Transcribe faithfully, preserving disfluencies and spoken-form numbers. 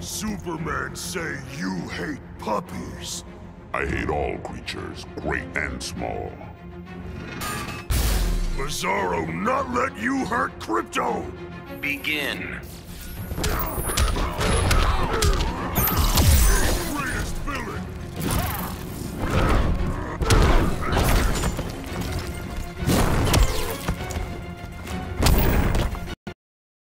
Supermen say you hate puppies. I hate all creatures, great and small. Bizarro not let you hurt Crypto! Begin.